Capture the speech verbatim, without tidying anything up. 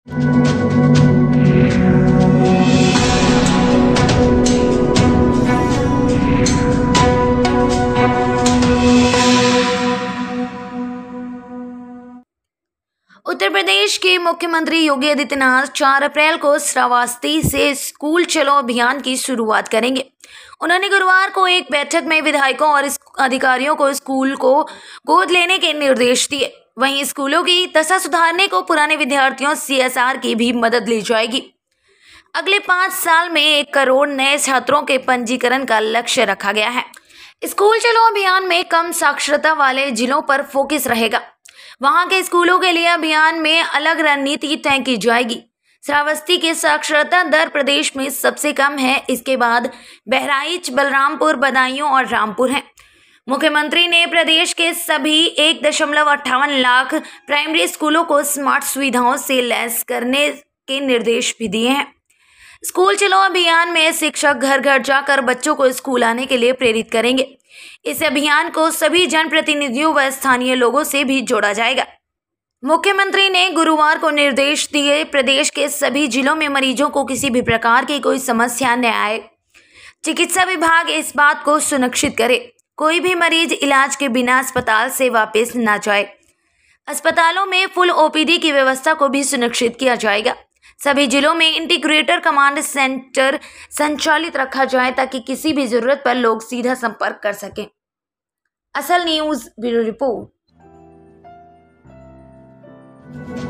उत्तर प्रदेश के मुख्यमंत्री योगी आदित्यनाथ चार अप्रैल को श्रावस्ती से स्कूल चलो अभियान की शुरुआत करेंगे। उन्होंने गुरुवार को एक बैठक में विधायकों और अधिकारियों को स्कूल को गोद लेने के निर्देश दिए। वहीं स्कूलों की दशा सुधारने को पुराने विद्यार्थियों सीएसआर की भी मदद ली जाएगी। अगले पाँच साल में एक करोड़ नए छात्रों के पंजीकरण का लक्ष्य रखा गया है। स्कूल चलो अभियान में कम साक्षरता वाले जिलों पर फोकस रहेगा। वहां के स्कूलों के लिए अभियान में अलग रणनीति तय की जाएगी। श्रावस्ती की साक्षरता दर प्रदेश में सबसे कम है। इसके बाद बहराइच, बलरामपुर, बदायूं और रामपुर हैं। मुख्यमंत्री ने प्रदेश के सभी एक दशमलव अट्ठावन लाख प्राइमरी स्कूलों को स्मार्ट सुविधाओं से लैस करने के निर्देश भी दिए हैं। स्कूल चलो अभियान में शिक्षक घर घर जाकर बच्चों को स्कूल आने के लिए प्रेरित करेंगे। इस अभियान को सभी जनप्रतिनिधियों व स्थानीय लोगों से भी जोड़ा जाएगा। मुख्यमंत्री ने गुरुवार को निर्देश दिए, प्रदेश के सभी जिलों में मरीजों को किसी भी प्रकार की कोई समस्या न आए। चिकित्सा विभाग इस बात को सुनिश्चित करे, कोई भी मरीज इलाज के बिना अस्पताल से वापस न जाए। अस्पतालों में फुल ओपीडी की व्यवस्था को भी सुनिश्चित किया जाएगा। सभी जिलों में इंटीग्रेटर कमांड सेंटर संचालित रखा जाए ताकि किसी भी जरूरत पर लोग सीधा संपर्क कर सकें। असल न्यूज़ ब्यूरो रिपोर्ट।